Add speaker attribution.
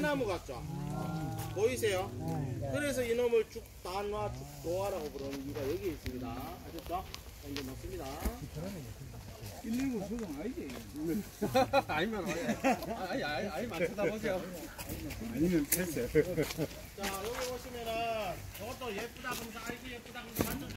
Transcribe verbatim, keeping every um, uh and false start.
Speaker 1: 나무 같죠? 보이세요? 그래서 이놈을 죽단화 죽도화라고 부르는 이유가 여기 있습니다. 아셨죠? 이제 넣습니다.
Speaker 2: 일일구 소송 아니지?
Speaker 3: 아니면 아니 아니 아니 맞춰다 보세요.
Speaker 2: 아니면 패스.
Speaker 1: 자, 여기 보시면은 저것도 예쁘다 그러면서 아이고 예쁘다 그러면서 만져